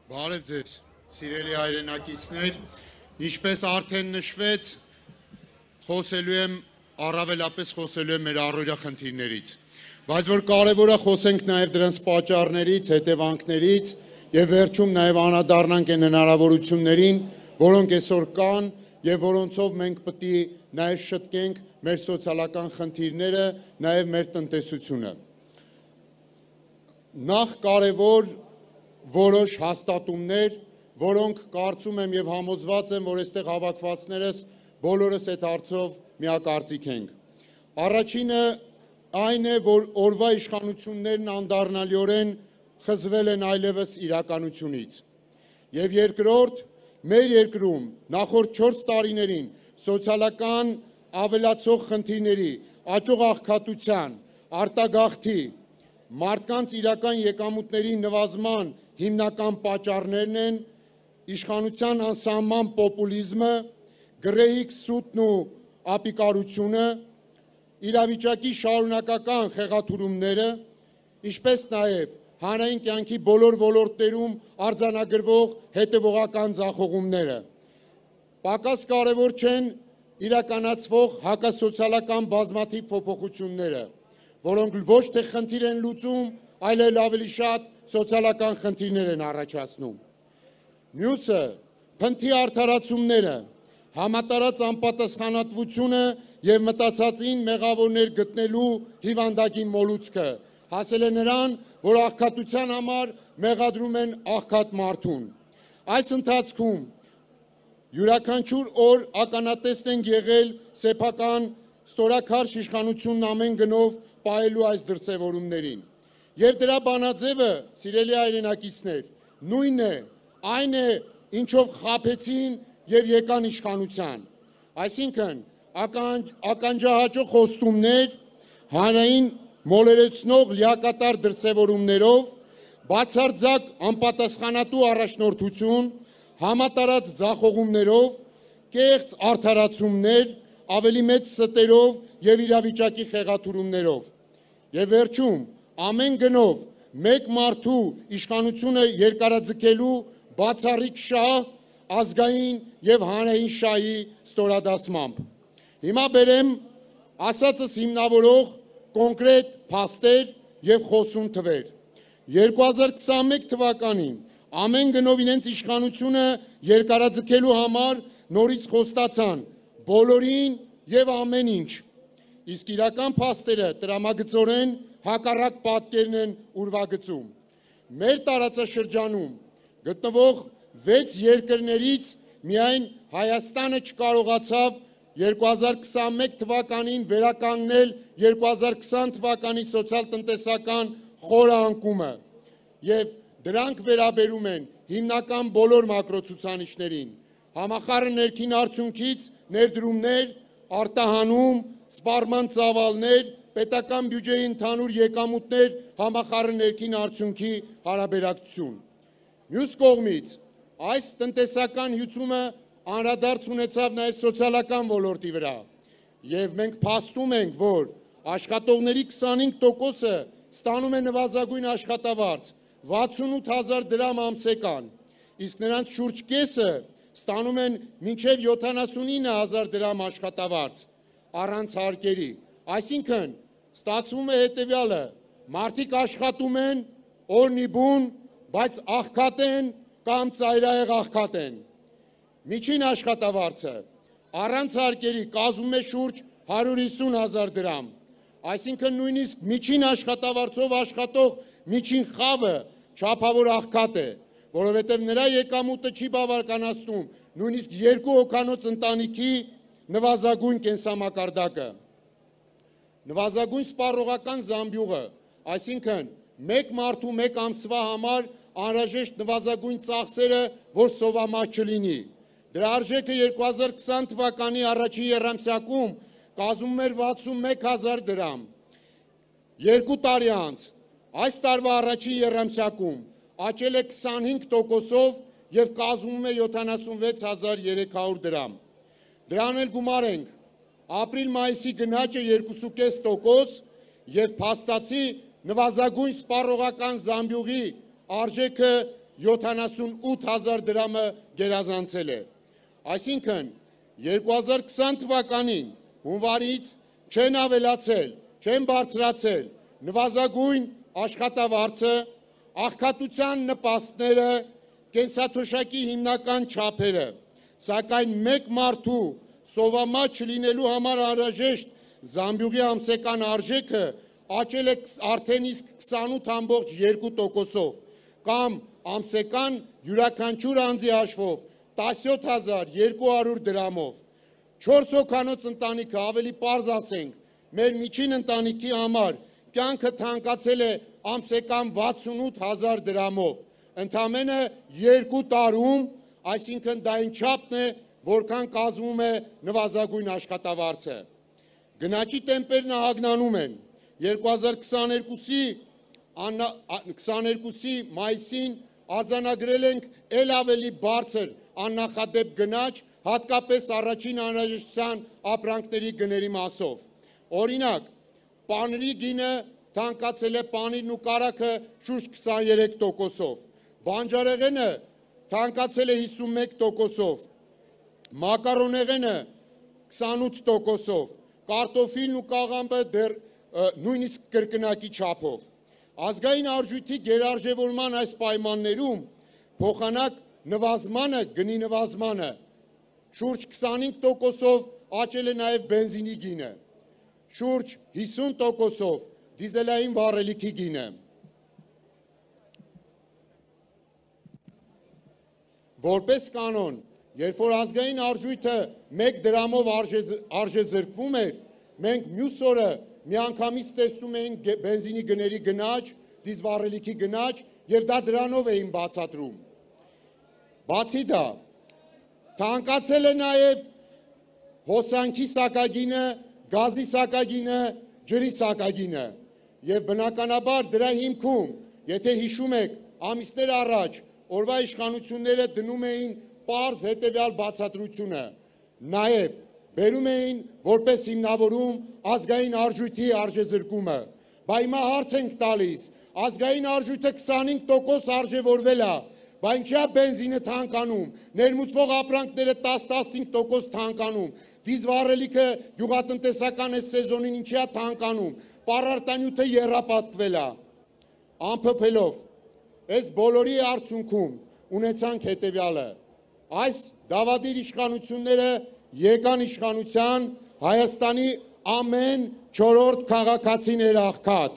Բարև ձեզ, սիրելի հայրենակիցներ, ինչպես արդեն նշվեց, առավելապես խոսելու եմ մեր առօրյա խնդիրներից, բայց որ կարևոր է խոսենք նաև դրանց պատճառներից, հետևանքներից եւ վերջում նաև անդրադառնանք այն հնարավորություններին, որոնք այսօր կան եւ որոնցով մենք պետք է նաև շտկենք մեր սոցիալական խնդիրները, նաև մեր տնտեսությունը։ Նախ կարևոր որոշ հաստատումներ, որոնք կարծում եմ եւ համոզված եմ, որ այստեղ հավաքվածներս բոլորս այդ հարցով միակարծիք ենք։ Առաջինը այն է, որ օրվա իշխանություններն անդառնալիորեն խզվել են այլևս իրականությունից։ Եվ երկրորդ, մեր երկրում նախորդ 4 տարիներին սոցիալական ավելացող խնդիրների, աճող աղքատության, արտագաղթի, մարդկանց իրական եկամուտների նվազման հիմնական պատճառներն են իշխանության անսահման պոպուլիզմը, գրեհիկ սուտն ու ապիկարությունը, իրավիճակի շարունակական խեղաթյուրումները, ինչպես նաև հանրային կյանքի բոլոր ոլորտներում արձանագրվող հետևողական ձախողումները։ Պակաս կարևոր չեն իրականացվող հակասոցիալական բազմաթիվ փոփոխությունները, որոնք ոչ թե խնդիր են լուծում, այլ ավելի շատ սոցիալական խնդիրներ են առաջացնում։ Մյուսը փնթի արդարացումները, համատարած անպատասխանատվությունը եւ մտածածին մեղավորներ գտնելու հիվանդագին մոլուցքը հասել է նրան, որ աղքատության համար մեղադրում են աղքատ մարդուն։ Այս ընթացքում յուրաքանչյուր օր ականատես ենք եղել սեփական ստորաքարշ իշխանությունն ամեն գնով պահելու այս դրսևորումներին։ Եվ դրա բանաձևը, սիրելի հայրենակիցներ, նույնն է, այն է, ինչով խաբեցին եւ եկան իշխանության։ Այսինքն, ականջահաճո խոստումներ, հանրային մոլերեցնող լիակատար դրսևորումներով, բացարձակ անպատասխանատու առաջնորդություն, համատարած ձախողումներով, կեղծ արդարացումներ, ավելի մեծ ստերով եւ իրավիճակի խեղաթյուրումներով։ Եվ վերջում, ամեն գնով մեկ մարդու իշխանությունը երկարաձգելու բացառիկ շահ, ազգային եւ հանրային շահի ստորադասմամբ։ Հիմա բերեմ ասածս հիմնավորող կոնկրետ փաստեր եւ խոսուն թվեր։ 2021 թվականին ամեն գնով իրենց իշխանությունը երկարաձգելու համար նորից խոստացան բոլորին եւ ամեն ինչ։ Իսկ իրական փաստերը տրամագծորեն հակառակ պատկերն են ուրվագծում։ Մեր տարածաշրջանում գտնվող 6 երկրներից միայն Հայաստանը չկարողացավ 2021 թվականին վերականգնել 2020 թվականի սոցիալ-տնտեսական խորը անկումը եւ դրանք վերաբերում են հիմնական բոլոր մակրոցուցանիշներին։ Համախառն ներքին արդյունքից ներդրումներ, արտահանում, սպառման ծավալներ, պետական բյուջեի ընդհանուր եկամուտներ, համախառն ներքին արդյունքի հարաբերակցություն։ Մյուս կողմից, այս տնտեսական հյուծումը անդրադարձ ունեցավ նաև սոցիալական ոլորտի վրա, եւ մենք փաստում ենք, որ աշխատողների 25%-ը ստանում է նվազագույն աշխատավարձ, 68,000 դրամ ամսեկան, իսկ նրանց շուրջ կեսը ստանում են մինչև 79,000 դրամ աշխատավարձ, առանց հարկերի։ Այսինքն, ստացվում է հետևյալը, մարդիկ աշխատում են, օրնի բուն, բայց աղքատ են կամ ծայրահեղ աղքատ են։ Միջին աշխատավարձը առանց հարկերի կազմում է շուրջ 150,000 դրամ։ Այսինքն նույնիսկ միջին աշխատավարձով աշխատող միջին խավը չափավոր աղքատ է, որովհետև նրա եկամուտը չի բավականացնում նույնիսկ 2 հոգանոց ընտանիքի նվազագույն կենսամակարդակը։ Նվազագույն սպառողական զամբյուղը, այսինքն մեկ մարդու մեկ ամսվա համար անհրաժեշտ նվազագույն ծախսերը, որ սովամահ չլինի։ Դրա արժեքը 2020 թվականի առաջին եռամսյակում կազմում էր 61,000 դրամ։ 2 տարի անց այս տարվա առաջին եռամսյակում աճել է 25%-ով եւ կազմում է 76,300 դրամ։ Դրան էլ գումարենք ապրիլ-մայիսի գնաճը 2,5% եւ փաստացի նվազագույն սպառողական զամբյուղի արժեքը 78,000 դրամը գերազանցել է։ Այսինքն 2020 թվականին հունվարից չեն ավելացել, չեն բարձրացել նվազագույն աշխատավարձը, աղքատության նպաստները, կենսաթոշակի հիմնական չափերը, սակայն մեկ մարդու սովամաչ չլինելու համար անհրաժեշտ զամբյուղի ամսական արժեքը աճել է արդեն իսկ 28,2%-ով, կամ ամսական յուրաքանչյուր անձի հաշվով 17,200 դրամով։ 4 հոգանոց ընտանիքը, ավելի պարզ ասենք, մեր միջին ընտանիքի համար կյանքը թանկացել է ամսական 68,000 դրամով, ընդամենը 2 տարում, այսինքն դա այն չափն է, որքան կազմում է նվազագույն աշխատավարձը։ Գնաճի տեմպերն ահագնանում են։ 2022-ի մայիսին արձանագրել ենք էլ ավելի բարձր աննախադեպ գնաճ, հատկապես առաջին անհրաժեշտության ապրանքների գների մասով։ Օրինակ, պանիրի գինը թանկացել է, պանիրն ու կարագը շուրջ 23%-ով, բանջարեղենը թանկացել է 51%-ով, մակարոնեղենը 28%-ով, կարտոֆիլն ու կաղամբը դեռ նույնիսկ կրկնակի չափով։ Ազգային արժույթի գերարժևորման այս պայմաններում փոխանակ նվազմանը, գնի նվազմանը շուրջ 25%-ով աճել է նաև բենզինի գինը, շուրջ 50%-ով դիզելային վառելիքի գինը։ Որպես կանոն, երբ որ ազգային արժույթը 1 դրամով արժեզրկվում էր, մենք մյուս օրը միանգամից տեսնում էինք բենզինի գների գնաճ, դիզվառելիքի գնաճ եւ դա դրանով էին բացատրում։ Բացի դա, թանկացել է նաև հոսանքի սակագինը, գազի սակագինը, ջրի սակագինը եւ բնականաբար դրա հիմքում, եթե հիշում եք, ամիսներ առաջ օրվա իշխանությունները դնում էին պարզ հետևյալ բացատրությունը, նաև բերում էին որպես հիմնավորում ազգային արժույթի արժեզրկումը, բա հիմա հարց ենք տալիս, ազգային արժույթը 25% արժևորվել է, բա ինչա բենզինը թանկանում, ներմուծվող ապրանքները 10-15% թանկանում, դիզվառելիքը գյուղատնտեսական այս սեզոնին ինչա թանկանում, պարարտանյութը եռապատկվել է, ամփոփելով, այս բոլորի արդյունքում ունեցանք հետևյալը, այս դավադիր իշխանությունները եկան իշխանության Հայաստանի ամեն 4-րդ քաղաքացին էր աղքատ,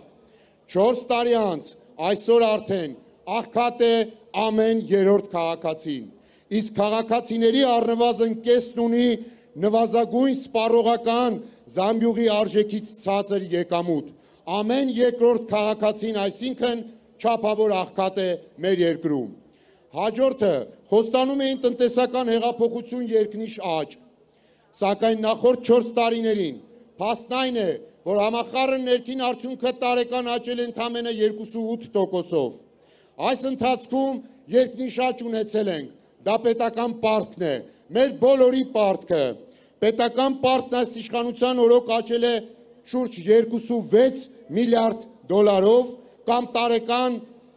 4 տարի անց այսօր արդեն աղքատ է ամեն 3-րդ քաղաքացին, իսկ քաղաքացիների առնվազն կեսն ունի նվազագույն սպառողական զամբյուղի արժեքից ցածր եկամուտ, ամեն 2-րդ քաղաքացին, այսինքն չափավոր աղքատ է մեր երկրում։ Հաջորդը խոստանում էին տնտեսական հեղափոխություն, երկնիշ աճ, սակայն նախորդ 4 տարիներին փաստն այն է, որ համախառն ներքին արդյունքը տարեկան աճել է ընդամենը 2.8%-ով։ Այս ընթացքում երկնիշ աճ ունեցել ենք, դա պետական պարտքն է, մեր բոլորի պարտքը։ Պետական պարտքն այս իշխանության օրոք աճել է շուրջ 2.6 միլիարդ դոլարով կամ տարեկան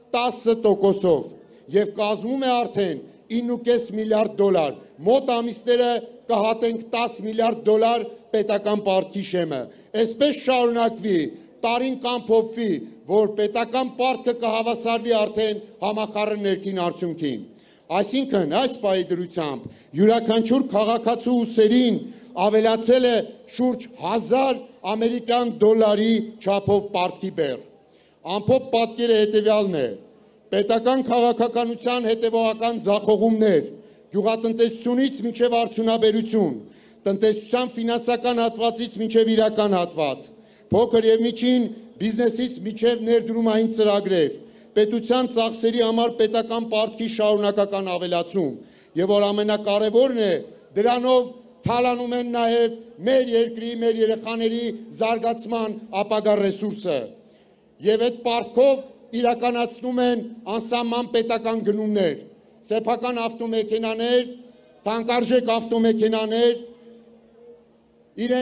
10%-ով եւ կազմում է արդեն 9.5 միլիարդ դոլար, մոտ ամիսները կհատենք 10 միլիարդ դոլար պետական պարտքի շեմը։ Այսպես շարունակվի, տարին կամփոփվի, որ պետական պարտքը կհավասարվի արդեն համախառն ներքին արդյունքին։ Այսինքն, այս պահի դրությամբ յուրաքանչյուր քաղաքացու ուսերին ավելացել է շուրջ 1000 ամերիկյան դոլարի չափով պարտքի բեռ։ Ամփոփ պատկերը հետևյալն է. պետական քաղաքականության հետևողական ձախողումներ, գյուղատնտեսությունից մինչև արդյունաբերություն, տնտեսության ֆինանսական հատվածից մինչև իրական հատված, փոքր եւ միջին բիզնեսից մինչև ներդրումային ծրագրեր, պետության ծախսերի համար պետական պարտքի շարունակական ավելացում, եւ որ ամենակարևորն է, դրանով թալանում են նաեւ մեր երկրի, մեր երեխաների զարգացման ապագա ռեսուրսը։ Եվ այդ պարտքով իրականացնում են անսահման պետական գնումներ, սեփական ավտոմեքենաներ, թանկարժեք ավտոմեքենաներ,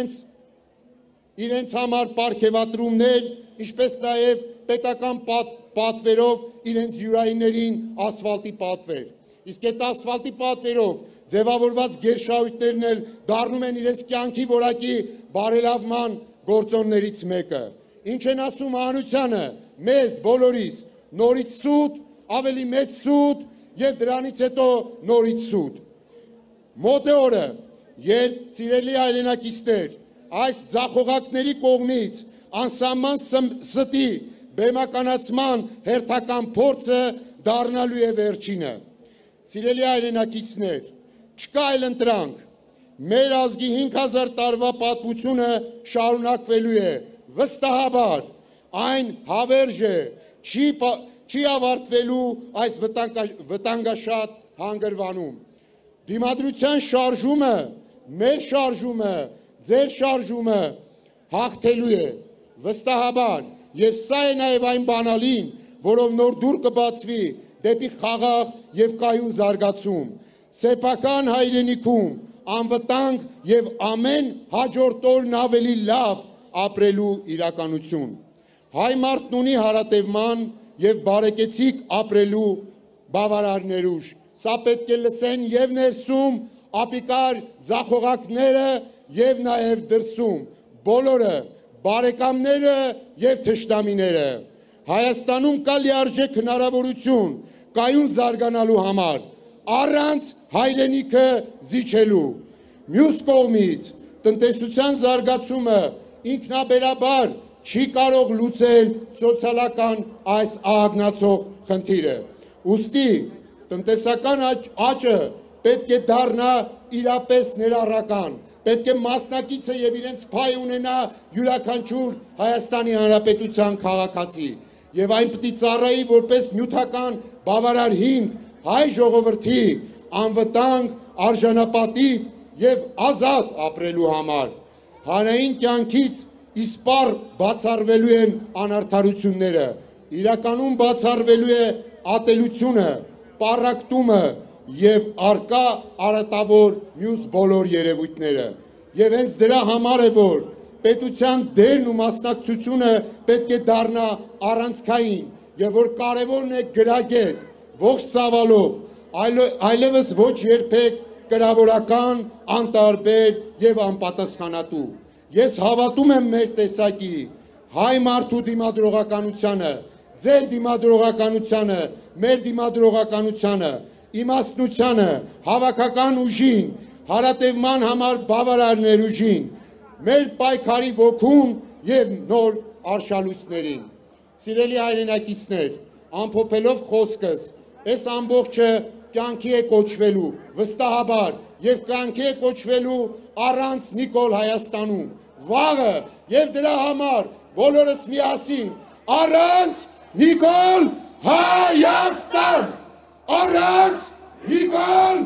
իրենց համար պարգևատրումներ, ինչպես նաև պետական պատվերով իրենց յուրայիններին ասֆալտի պատվեր։ Իսկ այդ ասֆալտի պատվերով ձևավորված գերշահույթներն էլ դառնում են իրենց կյանքի որակի բարելավման գործոններից մեկը։ Ինչ են ասում հանրությանը, մեզ բոլորիս, նորից սուտ, ավելի մեծ սուտ եւ դրանից հետո նորից սուտ։ Մոտ է օրը, երբ սիրելի հայրենակիցներ, այս ձախողակների կողմից անսահման ստի բեմականացման հերթական փորձը դառնալու է վերջինը։ Սիրելի հայրենակիցներ, չկա այլ ընտրանք, մեր ազգի 5000 տարվա պատմությունը շարունակվելու է, վստահաբար, այն հավերժ է, չի ավարտվելու այս վտանգաշատ հանգրվանում։ Դիմադրության շարժումը, մեր շարժումը, ձեր շարժումը հաղթելու է, վստահաբար, եւ սա է նաեւ այն բանալին, որով նոր դուռ կբացվի դեպի խաղաղ եւ կայուն զարգացում, սեփական հայրենիքում անվտանգ եւ ամեն հաջորդ օրն ավելի լավ ապրելու իրականություն։ Հայ մարդն ունի հարատևման եւ բարեկեցիկ ապրելու բավարար ներուժ։ Սա պետք է լսեն եւ ներսում ապիկար ձախողակները եւ նաեւ դրսում, բոլորը, բարեկամները եւ թշնամիները։ Հայաստանում կա լիարժեք հնարավորություն կայուն զարգանալու համար, առանց հայրենիքը զիջելու։ Մյուս կողմից, տնտեսության զարգացումը ինքնաբերաբար չի կարող լուծել սոցիալական այս ահագնացող խնդիրը։ Ուստի տնտեսական աճը պետք է դառնա իրապես ներառական, պետք է մասնակիցը եւ իրենց փայ ունենա յուրաքանչյուր Հայաստանի Հանրապետության քաղաքացի եւ այն պիտի ծառայի որպես նյութական բավարար հիմք հայ ժողովրդի անվտանգ, արժանապատիվ եւ ազատ ապրելու համար։ Հանրային կյանքից իսպառ բացառվելու են անարդարությունները, իրականում բացառվելու է ատելությունը, պառակտումը եւ արկա արատավոր մյուս բոլոր երևույթները։ Եվ հենց դրա համար է, որ պետության դերն ու մասնակցությունը պետք է դառնա առանցքային եւ որ կարեւորն է գրագետ, ողջ ծավալով, այլևս ոչ երբեք կրավորական, անտարբեր եւ անպատասխանատու։ Ես հավատում եմ մեր տեսակի հայ մարդու դիմադրողականությանը, ձեր դիմադրողականությանը, մեր դիմադրողականությանը, իմաստնությանը, հավաքական ուժին, հարատևման համար բավարար ներուժին, մեր պայքարի ոգուն եւ նոր արշալույսներին։ Սիրելի հայրենակիցներ, ամփոփելով խոսքս, այս ամբողջը կյանքի է կոչվելու, վստահաբար, եւ կյանքի է կոչվելու առանց Նիկոլ Հայաստանում, վաղը եւ դրա համար բոլորս միասին առանց Նիկոլ Հայաստան, առանց Նիկոլ